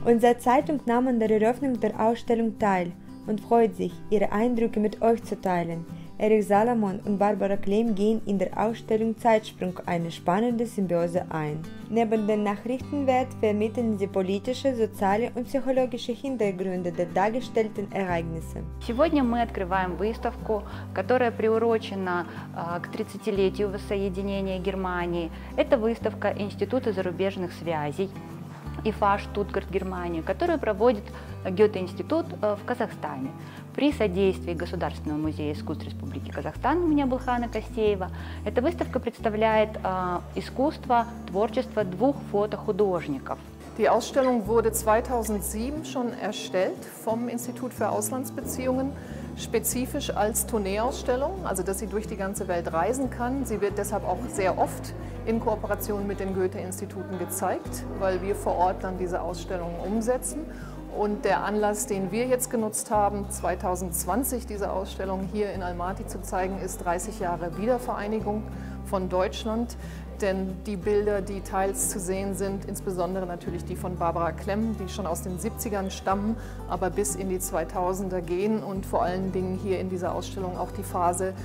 Unsere Zeitung nahm an der Eröffnung der Ausstellung teil und freut sich, ihre Eindrücke mit euch zu teilen. Erik Salomon und Barbara Klemm gehen in der Ausstellung Zeitsprung eine spannende Symbiose ein. Neben dem Nachrichtenwert vermitteln sie politische, soziale und psychologische Hintergründe der dargestellten Ereignisse. Сегодня мы открываем выставку, которая приурочена к 30-летию воссоединения Германии. Это выставка Института зарубежных связей ИФА Штутгарт, Германия, которую проводит Гёте-институт в Казахстане при содействии Государственного музея искусств Республики Казахстан имени Абылхана Костеева. Эта выставка представляет искусство, творчество двух фотохудожников. Die Ausstellung wurde 2007 schon erstellt vom Institut für Auslandsbeziehungen, spezifisch als Tourneeausstellung, also dass sie durch die ganze Welt reisen kann. Sie wird deshalb auch sehr oft in Kooperation mit den Goethe-Instituten gezeigt, weil wir vor Ort dann diese Ausstellungen umsetzen. Und der Anlass, den wir jetzt genutzt haben, 2020 diese Ausstellung hier in Almaty zu zeigen, ist 30 Jahre Wiedervereinigung von Deutschland. Denn die Bilder, die teils zu sehen sind, insbesondere natürlich die von Barbara Klemm, die schon aus den 70ern stammen, aber bis in die 2000er gehen und vor allen Dingen hier in dieser Ausstellung auch die Phase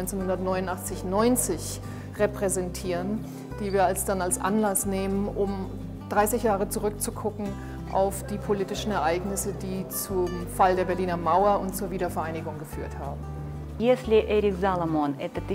1989-90 repräsentieren, die wir dann als Anlass nehmen, um 30 Jahre zurückzugucken auf die politischen Ereignisse, die zum Fall der Berliner Mauer und zur Wiedervereinigung geführt haben. Если Эрик Заломон – это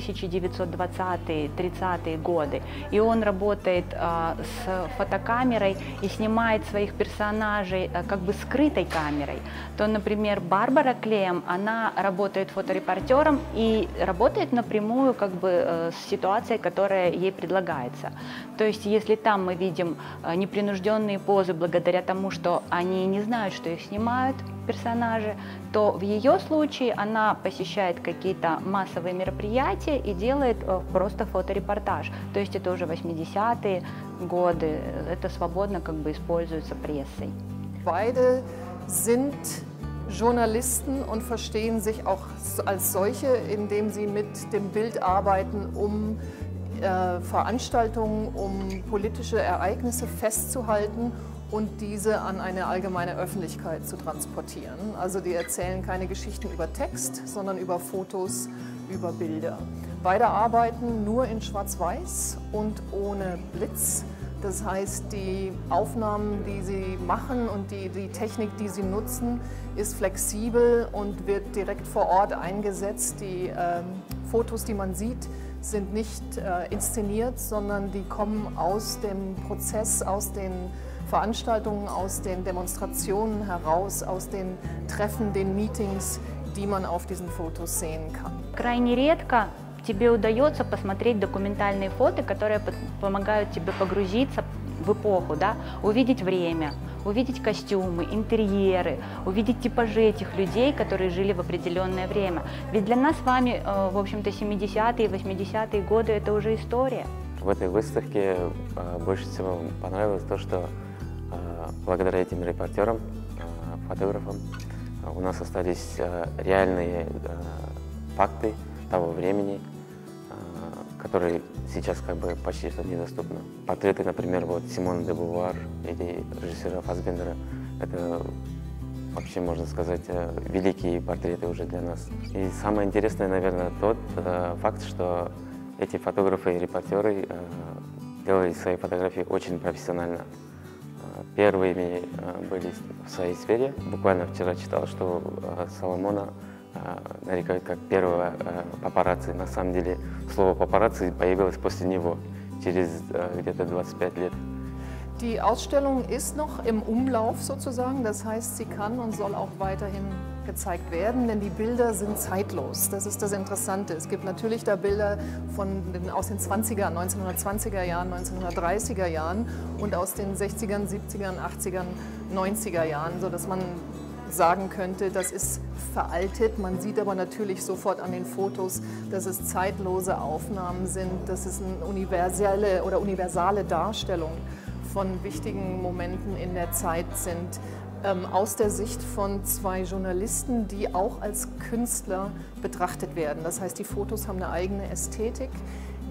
1920-30-е годы, и он работает с фотокамерой и снимает своих персонажей как бы скрытой камерой, то, например, Барбара Клем, она работает фоторепортером и работает напрямую как бы с ситуацией, которая ей предлагается. То есть, если там мы видим непринужденные позы благодаря тому, что они не знают, что их снимают персонажи, то в ее случае она посещает какие-то массовые мероприятия и делает просто фоторепортаж. То есть это уже 80-е годы, это свободно как бы используется прессой. Beide sind Journalisten und verstehen sich auch als solche, indem sie mit dem Bild arbeiten, um Veranstaltungen, um politische Ereignisse festzuhalten und diese an eine allgemeine Öffentlichkeit zu transportieren. Also die erzählen keine Geschichten über Text, sondern über Fotos, über Bilder. Beide arbeiten nur in Schwarz-Weiß und ohne Blitz. Das heißt, die Aufnahmen, die sie machen und die Technik, die sie nutzen, ist flexibel und wird direkt vor Ort eingesetzt. Die Fotos, die man sieht, sind nicht inszeniert, sondern die kommen aus dem Prozess, aus den Veranstaltungen, aus den Demonstrationen heraus, aus den Treffen, den Meetings, die man auf diesen Fotos sehen kann. Крайне редко тебе удается посмотреть документальные фото, которые помогают тебе погрузиться в эпоху, да? Увидеть время, увидеть костюмы, интерьеры, увидеть типажи этих людей, которые жили в определенное время. Ведь для нас с вами, в общем-то, 70-е, 80-е годы – это уже история. В этой выставке больше всего понравилось то, что благодаря этим репортерам, фотографам, у нас остались реальные факты того времени, которые сейчас как бы почти что недоступны. Портреты, например, вот Симоны де Бувуар или режиссера Фассбендера, это вообще, можно сказать, великие портреты уже для нас. И самое интересное, наверное, тот факт, что эти фотографы и репортеры делали свои фотографии очень профессионально. Первыми были в своей сфере. Буквально вчера читал, что Соломона нарекают как первого папарацци. На самом деле слово папарацци появилось после него, через где-то 25 лет. Die Ausstellung ist noch im Umlauf sozusagen, das heißt, sie kann und soll auch weiterhin gezeigt werden, denn die Bilder sind zeitlos. Das ist das Interessante. Es gibt natürlich da Bilder aus den 1920er Jahren, 1930er Jahren und aus den 60ern, 70ern, 80ern, 90er Jahren, sodass man sagen könnte, das ist veraltet. Man sieht aber natürlich sofort an den Fotos, dass es zeitlose Aufnahmen sind, dass es eine universale Darstellung von wichtigen Momenten in der Zeit sind, aus der Sicht von zwei Journalisten, die auch als Künstler betrachtet werden. Das heißt, die Fotos haben eine eigene Ästhetik,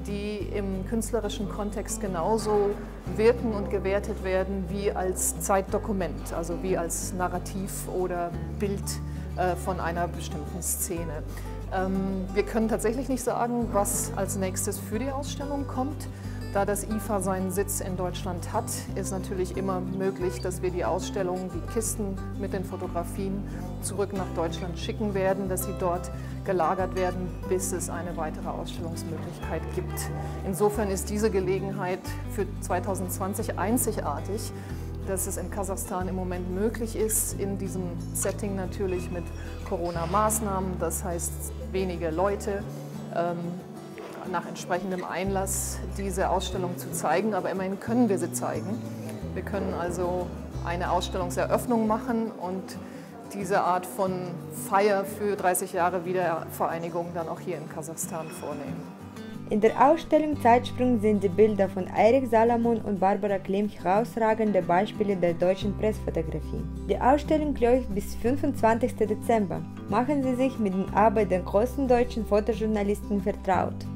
die im künstlerischen Kontext genauso wirken und gewertet werden wie als Zeitdokument, also wie als Narrativ oder Bild von einer bestimmten Szene. Wir können tatsächlich nicht sagen, was als nächstes für die Ausstellung kommt. Da das IFA seinen Sitz in Deutschland hat, ist natürlich immer möglich, dass wir die Ausstellung, die Kisten mit den Fotografien zurück nach Deutschland schicken werden, dass sie dort gelagert werden, bis es eine weitere Ausstellungsmöglichkeit gibt. Insofern ist diese Gelegenheit für 2020 einzigartig, dass es in Kasachstan im Moment möglich ist, in diesem Setting natürlich mit Corona-Maßnahmen, das heißt wenige Leute, nach entsprechendem Einlass diese Ausstellung zu zeigen, aber immerhin können wir sie zeigen. Wir können also eine Ausstellungseröffnung machen und diese Art von Feier für 30 Jahre Wiedervereinigung dann auch hier in Kasachstan vornehmen. In der Ausstellung Zeitsprung sind die Bilder von Eirik Salamon und Barbara Klemm herausragende Beispiele der deutschen Pressfotografie. Die Ausstellung läuft bis 25. Dezember. Machen Sie sich mit der Arbeit der großen deutschen Fotojournalisten vertraut.